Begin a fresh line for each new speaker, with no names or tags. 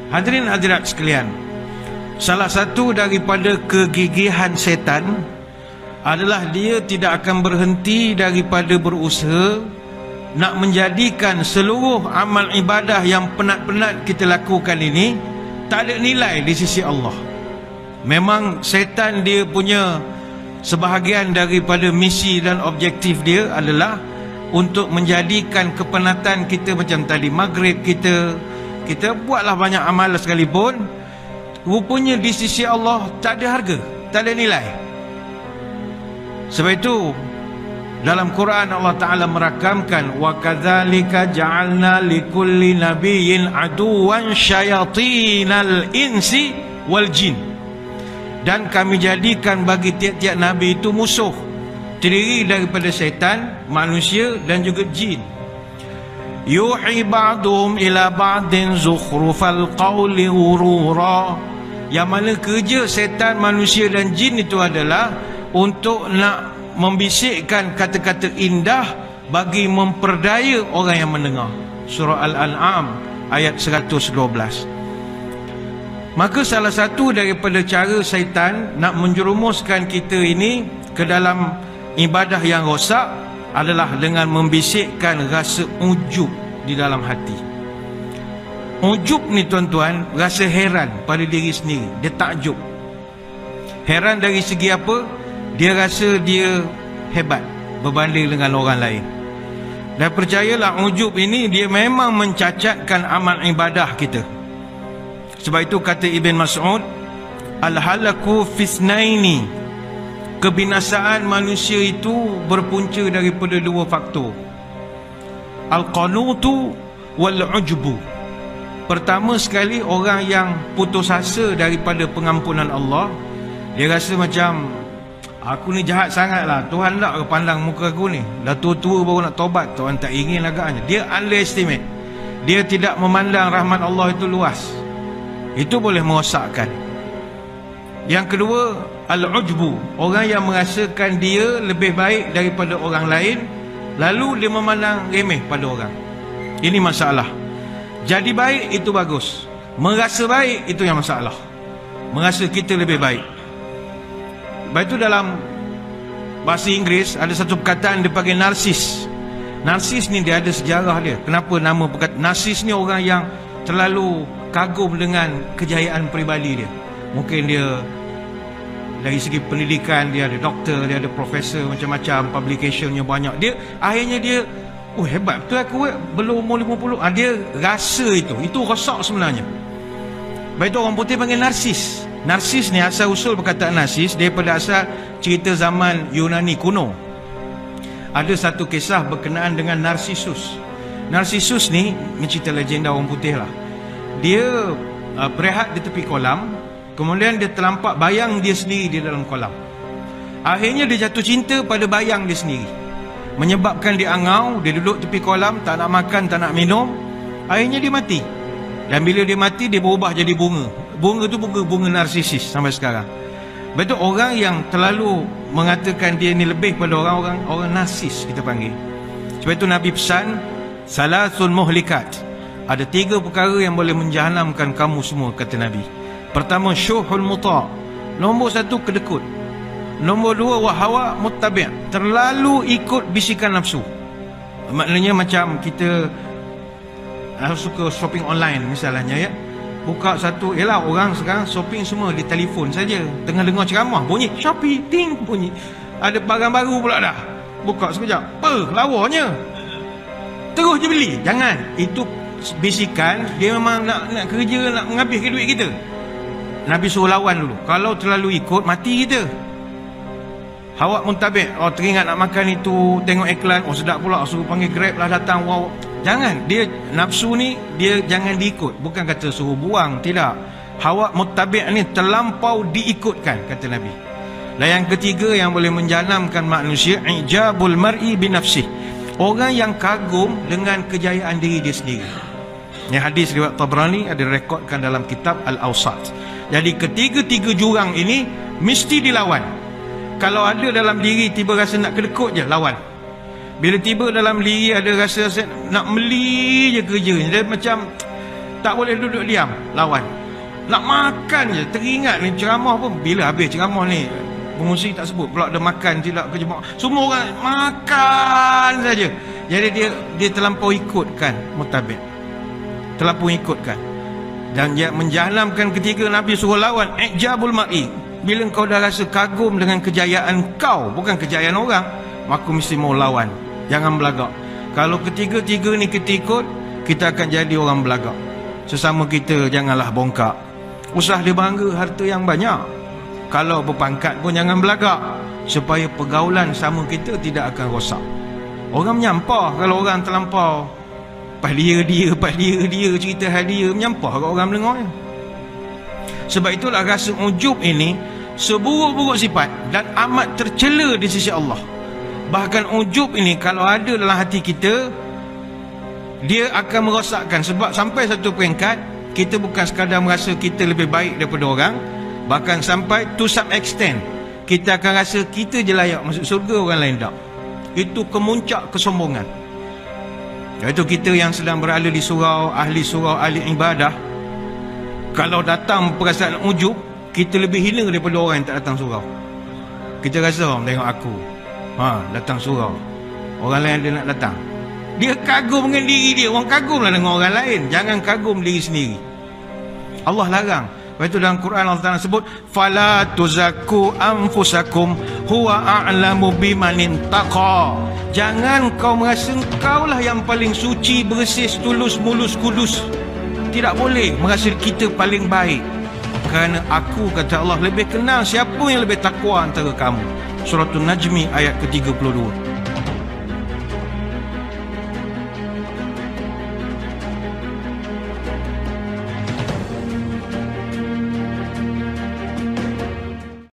Hadirin hadirat sekalian, salah satu daripada kegigihan setan adalah dia tidak akan berhenti daripada berusaha nak menjadikan seluruh amal ibadah yang penat-penat kita lakukan ini tak ada nilai di sisi Allah. Memang setan dia punya sebahagian daripada misi dan objektif dia adalah untuk menjadikan kepenatan kita macam tadi maghrib kita buatlah banyak amal sekalipun, rupanya di sisi Allah tak ada harga, tak ada nilai. Sebab itu dalam Quran Allah Ta'ala merakamkan, wa kadzalika ja'alna likulli nabiyyin aduwan syayatinal insi wal jin. Dan kami jadikan bagi tiap-tiap nabi itu musuh, terdiri daripada syaitan, manusia dan juga jin. Yuhi ba'duhum ila ba'din zukhrufal qawli ghurura. Yang mana kerja syaitan, manusia dan jin itu adalah untuk nak membisikkan kata-kata indah bagi memperdaya orang yang mendengar. Surah Al-An'am ayat 112. Maka salah satu daripada cara syaitan nak menjerumuskan kita ini ke dalam ibadah yang rosak adalah dengan membisikkan rasa ujub di dalam hati. Ujub ni tuan-tuan, rasa heran pada diri sendiri. Dia takjub. Heran dari segi apa? Dia rasa dia hebat berbanding dengan orang lain. Dan percayalah, ujub ini dia memang mencacatkan amal ibadah kita. Sebab itu kata Ibn Mas'ud, al-halaku fisnaini, kebinasaan manusia itu berpunca daripada dua faktor, al-qanutu wal-ujbu. Pertama sekali, orang yang putus asa daripada pengampunan Allah. Dia rasa macam, aku ni jahat sangat lah, Tuhan tak pandang muka aku ni, dah tua-tua baru nak tobat, Tuhan tak ingin agaknya. Dia underestimate, dia tidak memandang rahmat Allah itu luas. Itu boleh merosakkan. Yang kedua, al-ujbu, orang yang merasakan dia lebih baik daripada orang lain, lalu dia memandang remeh pada orang. Ini masalah. Jadi baik itu bagus, merasa baik itu yang masalah. Merasa kita lebih baik. Baik, itu dalam bahasa Inggeris ada satu perkataan dia panggil narsis. Narsis ni dia ada sejarah dia. Kenapa nama perkataan narsis ni? Orang yang terlalu kagum dengan kejayaan peribadi dia. Mungkin dia dari segi pendidikan, dia ada doktor, dia ada profesor, macam-macam, publicationnya banyak. Dia akhirnya dia, oh hebat betul aku, belum umur 50. Dia rasa itu rosak sebenarnya. Baik, itu orang putih panggil narsis. Narsis ni asal usul perkataan narsis daripada asal cerita zaman Yunani kuno. Ada satu kisah berkenaan dengan Narcissus. Narcissus ni cerita legenda orang putih lah. Dia berehat di tepi kolam, kemudian dia terlampak bayang dia sendiri di dalam kolam. Akhirnya dia jatuh cinta pada bayang dia sendiri, menyebabkan dia angau. Dia duduk tepi kolam, tak nak makan, tak nak minum. Akhirnya dia mati. Dan bila dia mati, dia berubah jadi bunga. Bunga tu bunga narsisis sampai sekarang. Betul, orang yang terlalu mengatakan dia ni lebih pada orang narsis kita panggil. Sebab itu Nabi pesan, salasun muhlikat, ada 3 perkara yang boleh menjahanamkan kamu semua, kata Nabi. Pertama, syuhul muta'. Nombor 1, kedekut. Nombor 2, wahawa muttabi', terlalu ikut bisikan nafsu. Maknanya macam kita suka shopping online misalnya, ya. Buka satu, yalah orang sekarang shopping semua di telefon saja. Tengah dengar ceramah, bunyi Shopee, ting, bunyi. Ada barang baru pula dah. Buka sekejap, lawanya. Terus je beli. Jangan. Itu bisikan, dia memang nak kerja, nak menghabiskan duit kita. Nabi suruh lawan dulu. Kalau terlalu ikut, mati kita. Hawa muntabik, oh teringat nak makan itu, tengok iklan, oh sedap pula, suruh panggil Grab lah datang, wow. Jangan. Dia nafsu ni, dia jangan diikut. Bukan kata suruh buang, tidak. Hawa muntabik ni terlampau diikutkan, kata Nabi. Dan yang ketiga yang boleh menjanamkan manusia, ijabul mar'i binafsih, orang yang kagum dengan kejayaan diri dia sendiri. Yang hadis riwayat Tabrani ada rekodkan dalam kitab Al-Awsat. Jadi ketiga-tiga jurang ini mesti dilawan. Kalau ada dalam diri tiba rasa nak kedekut je, lawan. Bila tiba dalam diri ada rasa nak meli je kerja, dia macam Tak boleh duduk diam, lawan. Nak makan je, teringat ni ceramah pun. Bila habis ceramah ni, pengurusi tak sebut pula ada makan tidak ke jemaah. Semua orang makan saja. Jadi dia terlampau ikutkan mutabik. Terlampau ikutkan. Dan dia menjalankan ketika Nabi suruh lawan, ijabul mar'i. Bila kau dah rasa kagum dengan kejayaan kau, bukan kejayaan orang, maka mesti mau lawan. Jangan belagak. Kalau ketiga-tiga ni kita ikut, kita akan jadi orang belagak. Sesama kita janganlah bongkak. Usah dia bangga harta yang banyak. Kalau berpangkat pun jangan belagak, supaya pergaulan sama kita tidak akan rosak. Orang menyampah kalau orang terlampau pas dia cerita hal dia, menyampah kalau orang mendengarnya. Sebab itulah rasa ujub ini seburuk-buruk sifat dan amat tercela di sisi Allah. Bahkan ujub ini kalau ada dalam hati kita, dia akan merosakkan. Sebab sampai satu peringkat, kita bukan sekadar merasa kita lebih baik daripada orang, bahkan sampai to some extent kita akan rasa kita je layak masuk surga, orang lain tak. Itu kemuncak kesombongan. Iaitu kita yang sedang berada di surau, ahli ibadah, kalau datang perasaan ujub, kita lebih hina daripada orang yang tak datang surau. Kita rasa orang tengok aku, datang surau, orang lain dia nak datang. Dia kagum dengan diri dia. Orang kagumlah dengan orang lain, jangan kagum diri sendiri. Allah larang. Lepas itu dalam Quran Allah Ta'ala sebut, fala tuzakku anfusakum huwa a'lamu bimanin taqa. Jangan kau merasa kau lah yang paling suci, bersih, tulus, mulus, kudus. Tidak boleh merasa kita paling baik, kerana aku, kata Allah, lebih kenal siapa yang lebih takwa antara kamu. Surah An-Najmi ayat ke-32.